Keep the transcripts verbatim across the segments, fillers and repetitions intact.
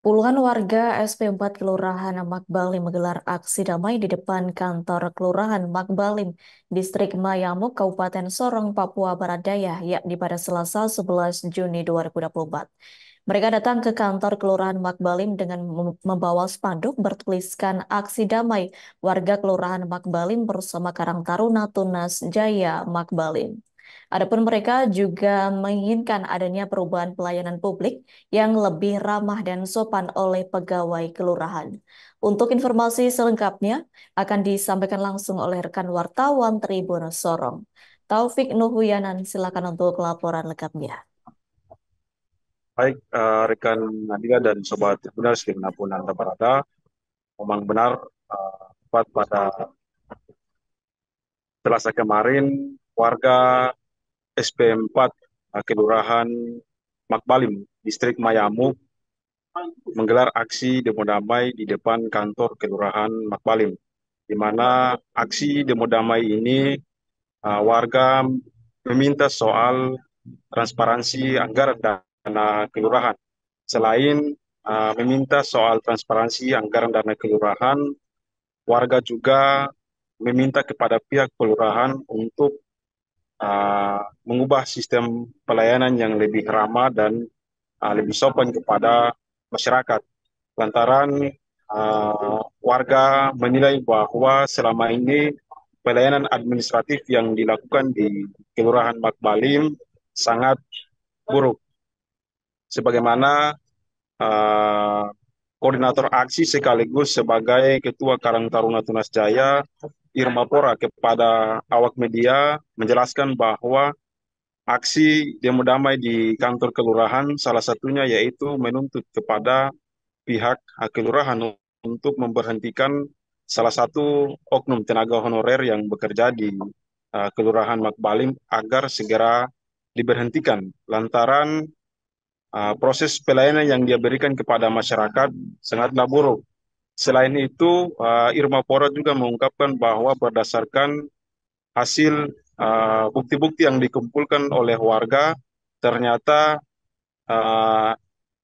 Puluhan warga S P empat Kelurahan Makbalim menggelar aksi damai di depan kantor Kelurahan Makbalim, Distrik Mayamuk, Kabupaten Sorong, Papua Barat Daya, yakni pada Selasa sebelas Juni dua ribu dua puluh empat. Mereka datang ke kantor Kelurahan Makbalim dengan mem- membawa spanduk bertuliskan aksi damai warga Kelurahan Makbalim bersama Karang Taruna Tunas Jaya Makbalim. Adapun mereka juga menginginkan adanya perubahan pelayanan publik yang lebih ramah dan sopan oleh pegawai kelurahan. Untuk informasi selengkapnya akan disampaikan langsung oleh rekan wartawan Tribun Sorong. Taufik Nuhuyanan, silakan untuk laporan lengkapnya. Baik, eh, rekan Nadia dan Sobat Tribuners dimanapun Anda berada, memang benar eh, tepat pada Selasa kemarin, warga S P empat eh, Kelurahan Makbalim, Distrik Mayamuk, menggelar aksi demo damai di depan kantor Kelurahan Makbalim, di mana aksi demo damai ini eh, warga meminta soal transparansi anggaran dana kelurahan. Selain uh, meminta soal transparansi anggaran dana kelurahan, warga juga meminta kepada pihak kelurahan untuk uh, mengubah sistem pelayanan yang lebih ramah dan uh, lebih sopan kepada masyarakat. Lantaran uh, warga menilai bahwa selama ini pelayanan administratif yang dilakukan di Kelurahan Makbalim sangat buruk. Sebagaimana uh, koordinator aksi sekaligus sebagai Ketua Karang Taruna Tunas Jaya, Irma Pora, kepada awak media menjelaskan bahwa aksi demo damai di kantor kelurahan salah satunya yaitu menuntut kepada pihak kelurahan untuk memberhentikan salah satu oknum tenaga honorer yang bekerja di uh, Kelurahan Makbalim agar segera diberhentikan lantaran uh, proses pelayanan yang dia berikan kepada masyarakat sangatlah buruk. Selain itu, uh, Irma Pora juga mengungkapkan bahwa berdasarkan hasil uh, bukti-bukti yang dikumpulkan oleh warga, ternyata uh,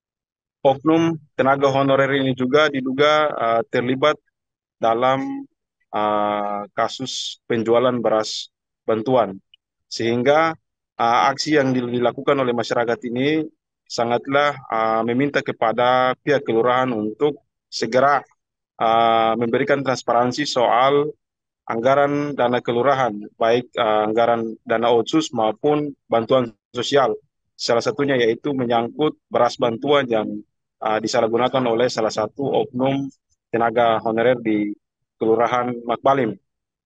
oknum tenaga honorer ini juga diduga uh, terlibat dalam uh, kasus penjualan beras bantuan. Sehingga uh, aksi yang dilakukan oleh masyarakat ini sangatlah uh, meminta kepada pihak kelurahan untuk segera uh, memberikan transparansi soal anggaran dana kelurahan, baik uh, anggaran dana otsus maupun bantuan sosial. Salah satunya yaitu menyangkut beras bantuan yang uh, disalahgunakan oleh salah satu oknum tenaga honorer di Kelurahan Makbalim.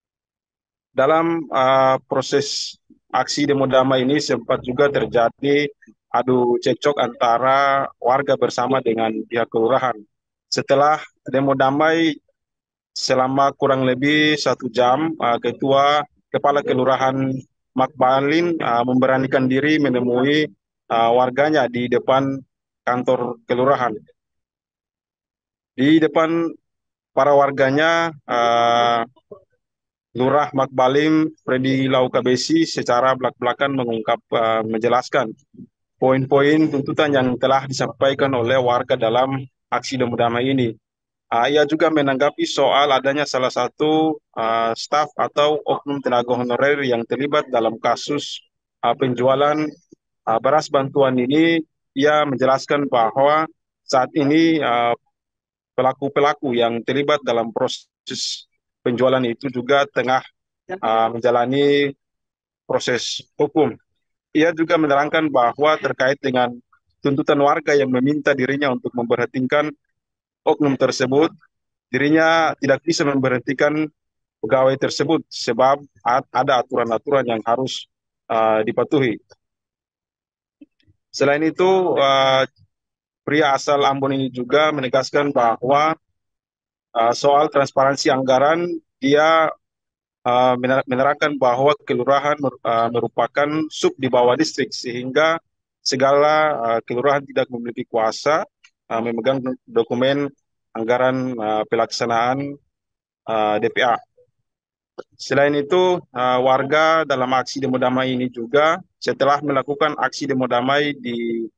Dalam uh, proses aksi demo damai ini sempat juga terjadi adu cekcok antara warga bersama dengan pihak kelurahan. Setelah demo damai selama kurang lebih satu jam, uh, Ketua Kepala Kelurahan Makbalin uh, memberanikan diri menemui uh, warganya di depan kantor kelurahan. Di depan para warganya, uh, Lurah Makbalim Freddy Laukabesi secara belak-belakan mengungkap uh, menjelaskan poin-poin tuntutan yang telah disampaikan oleh warga dalam aksi demo damai ini. Uh, ia juga menanggapi soal adanya salah satu uh, staf atau oknum tenaga honorer yang terlibat dalam kasus uh, penjualan uh, beras bantuan ini. Ia menjelaskan bahwa saat ini uh, pelaku-pelaku yang terlibat dalam proses penjualan itu juga tengah uh, menjalani proses hukum. Ia juga menerangkan bahwa terkait dengan tuntutan warga yang meminta dirinya untuk memberhentikan oknum tersebut, dirinya tidak bisa memberhentikan pegawai tersebut sebab ada aturan-aturan yang harus uh, dipatuhi. Selain itu, uh, pria asal Ambon ini juga menegaskan bahwa uh, soal transparansi anggaran, dia uh, menerangkan bahwa kelurahan uh, merupakan sub di bawah distrik sehingga segala uh, kelurahan tidak memiliki kuasa uh, memegang dokumen anggaran uh, pelaksanaan uh, D P A. Selain itu, uh, warga dalam aksi demo damai ini juga setelah melakukan aksi demo damai di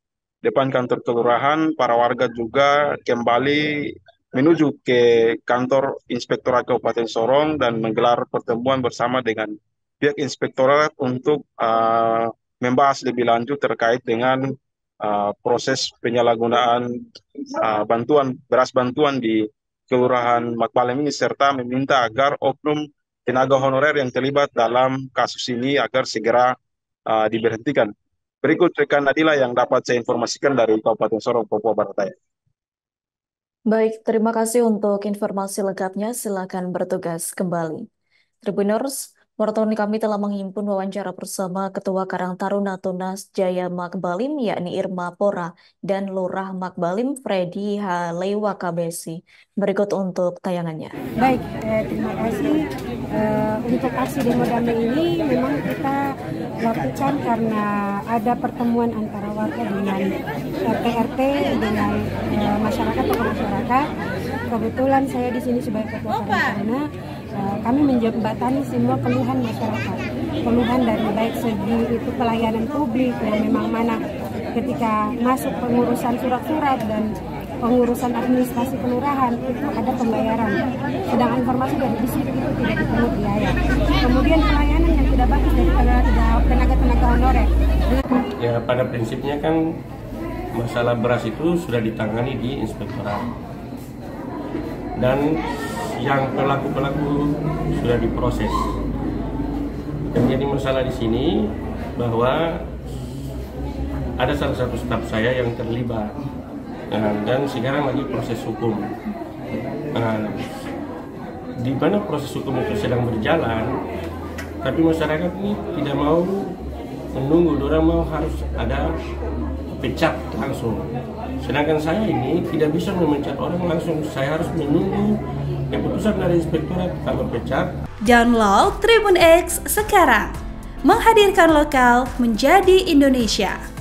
depan kantor kelurahan, para warga juga kembali menuju ke kantor Inspektorat Kabupaten Sorong dan menggelar pertemuan bersama dengan pihak Inspektorat untuk uh, membahas lebih lanjut terkait dengan uh, proses penyalahgunaan uh, bantuan beras bantuan di Kelurahan Makbalem ini, serta meminta agar oknum tenaga honorer yang terlibat dalam kasus ini agar segera uh, diberhentikan. Berikut rekan Nadila yang dapat saya informasikan dari Kabupaten Sorong, Papua Barat Daya. Baik, terima kasih untuk informasi lengkapnya. Silakan bertugas kembali. Tribuners, wartawan kami telah menghimpun wawancara bersama Ketua Karang Taruna Tunas Jaya Makbalim, yakni Irma Pora, dan Lurah Makbalim Freddy Halewa Kabesi. Berikut untuk tayangannya. Baik, eh, terima kasih. Eh, untuk aksi demo damai ini memang kita lakukan karena ada pertemuan antara warga dengan R T R T dengan eh, masyarakat atau masyarakat. Kebetulan saya di sini sebagai Ketua Karang Taruna. Kami menjembatani semua keluhan masyarakat, keluhan dari baik segi itu pelayanan publik yang memang mana ketika masuk pengurusan surat-surat dan pengurusan administrasi kelurahan itu ada pembayaran, sedangkan informasi dari distrik itu tidak dipungut biaya. Kemudian pelayanan yang tidak bagus dari tenaga-tenaga honorer. Ya, pada prinsipnya kan masalah beras itu sudah ditangani di inspektorat dan yang pelaku-pelaku sudah diproses. Yang jadi masalah di sini bahwa ada salah satu staf saya yang terlibat, nah, dan sekarang lagi proses hukum. Nah, di mana proses hukum itu sedang berjalan, tapi masyarakat ini tidak mau menunggu, orang mau harus ada pecat langsung. Sedangkan saya ini tidak bisa memecat orang langsung, saya harus menunggu keputusan dari inspektorat kalau pecat. Download Tribun X sekarang, menghadirkan lokal menjadi Indonesia.